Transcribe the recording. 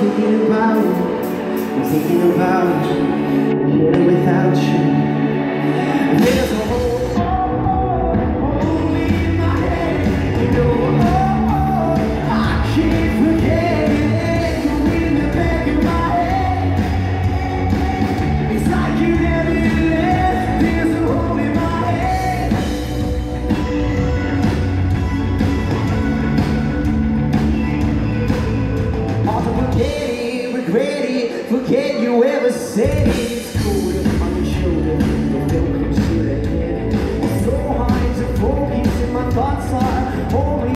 thinking about you. I'm thinking about you, living without you. There's a hole in my head, you know. I keep forgetting you in the back of my head. It's like you never left. There's a hole in my head. Hard to forget it, regret it, forget you ever said it.